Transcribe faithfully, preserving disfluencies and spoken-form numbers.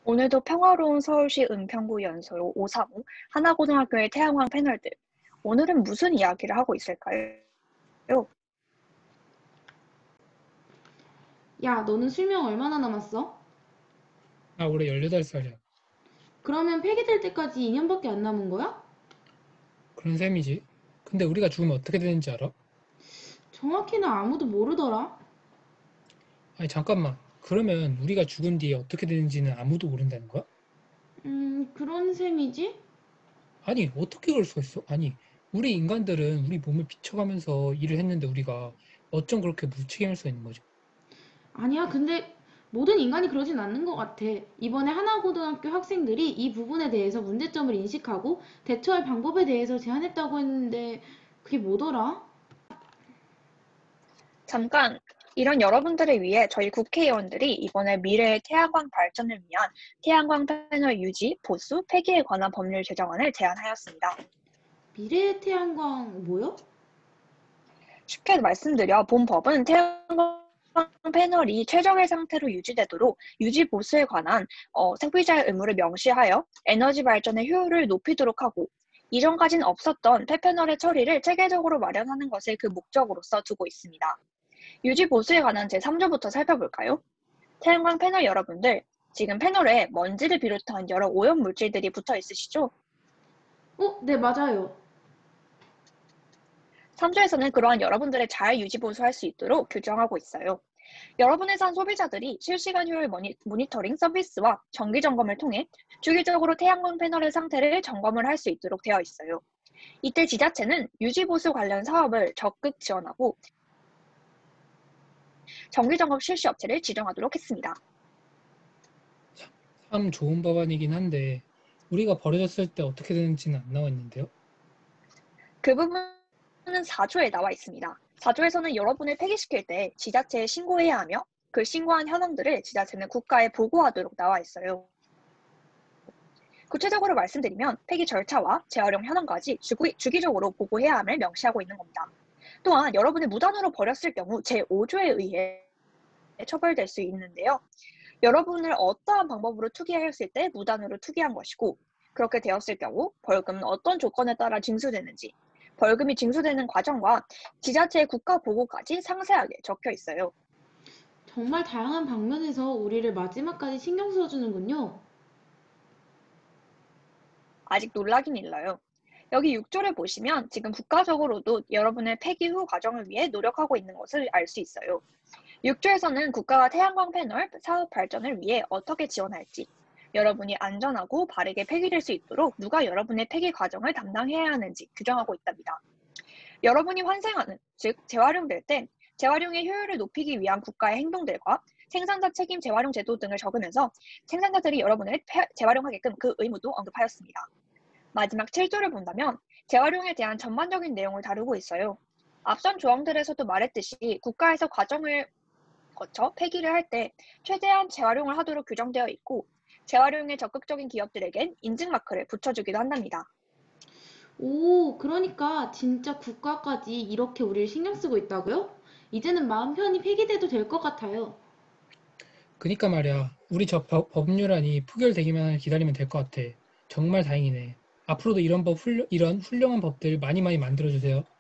오늘도 평화로운 서울시 은평구 연서로 오삼오 하나고등학교의 태양광 패널들. 오늘은 무슨 이야기를 하고 있을까요? 야, 너는 수명 얼마나 남았어? 나 올해 열여덟 살이야. 그러면 폐기될 때까지 이 년밖에 안 남은 거야? 그런 셈이지. 근데 우리가 죽으면 어떻게 되는지 알아? 정확히는 아무도 모르더라. 아니, 잠깐만. 그러면 우리가 죽은 뒤에 어떻게 되는지는 아무도 모른다는 거야? 음, 그런 셈이지? 아니, 어떻게 그럴 수가 있어? 아니, 우리 인간들은 우리 몸을 비춰가면서 일을 했는데 우리가 어쩜 그렇게 무책임할 수 있는 거지? 아니야, 근데 모든 인간이 그러진 않는 것 같아. 이번에 하나고등학교 학생들이 이 부분에 대해서 문제점을 인식하고 대처할 방법에 대해서 제안했다고 했는데 그게 뭐더라? 잠깐, 이런 여러분들을 위해 저희 국회의원들이 이번에 미래의 태양광 발전을 위한 태양광 패널 유지, 보수, 폐기에 관한 법률 개정안을 제안하였습니다. 미래의 태양광 뭐요? 쉽게 말씀드려 본 법은 태양광 패널이 최적의 상태로 유지되도록 유지 보수에 관한 어, 소비자의 의무를 명시하여 에너지 발전의 효율을 높이도록 하고, 이전까지는 없었던 폐패널의 처리를 체계적으로 마련하는 것을 그 목적으로서 두고 있습니다. 유지 보수에 관한 제삼 조부터 살펴볼까요? 태양광 패널 여러분들, 지금 패널에 먼지를 비롯한 여러 오염 물질들이 붙어 있으시죠? 어, 네, 맞아요. 삼 조에서는 그러한 여러분들의 잘 유지 보수할 수 있도록 규정하고 있어요. 여러분의 산 소비자들이 실시간 효율 모니, 모니터링 서비스와 정기 점검을 통해 주기적으로 태양광 패널의 상태를 점검을 할 수 있도록 되어 있어요. 이때 지자체는 유지 보수 관련 사업을 적극 지원하고 정기 점검 실시 업체를 지정하도록 했습니다. 참 좋은 법안이긴 한데 우리가 버려졌을 때 어떻게 되는지는 안 나와 있는데요? 그 부분은 사 조에 나와 있습니다. 사 조에서는 여러분을 폐기시킬 때 지자체에 신고해야 하며 그 신고한 현황들을 지자체는 국가에 보고하도록 나와 있어요. 구체적으로 말씀드리면 폐기 절차와 재활용 현황까지 주기, 주기적으로 보고해야 함을 명시하고 있는 겁니다. 또한 여러분을 무단으로 버렸을 경우 제오 조에 의해 처벌될 수 있는데요. 여러분을 어떠한 방법으로 투기하였을 때 무단으로 투기한 것이고, 그렇게 되었을 경우 벌금은 어떤 조건에 따라 징수되는지, 벌금이 징수되는 과정과 지자체의 국가 보고까지 상세하게 적혀 있어요. 정말 다양한 방면에서 우리를 마지막까지 신경 써주는군요. 아직 놀라긴 일러요. 여기 육 조를 보시면 지금 국가적으로도 여러분의 폐기 후 과정을 위해 노력하고 있는 것을 알 수 있어요. 육 조에서는 국가가 태양광 패널 사업 발전을 위해 어떻게 지원할지, 여러분이 안전하고 바르게 폐기될 수 있도록 누가 여러분의 폐기 과정을 담당해야 하는지 규정하고 있답니다. 여러분이 환생하는, 즉 재활용될 때 재활용의 효율을 높이기 위한 국가의 행동들과 생산자 책임 재활용 제도 등을 적으면서 생산자들이 여러분을 재활용하게끔 그 의무도 언급하였습니다. 마지막 칠 조를 본다면 재활용에 대한 전반적인 내용을 다루고 있어요. 앞선 조항들에서도 말했듯이 국가에서 과정을 거쳐 폐기를 할 때 최대한 재활용을 하도록 규정되어 있고, 재활용에 적극적인 기업들에겐 인증마크를 붙여주기도 한답니다. 오, 그러니까 진짜 국가까지 이렇게 우리를 신경 쓰고 있다고요? 이제는 마음 편히 폐기돼도 될 것 같아요. 그니까 말이야. 우리 저 법- 법률안이 부결되기만 기다리면 될 것 같아. 정말 다행이네. 앞으로도 이런 법 훌 이런 훌륭한 법들 많이 많이 만들어 주세요.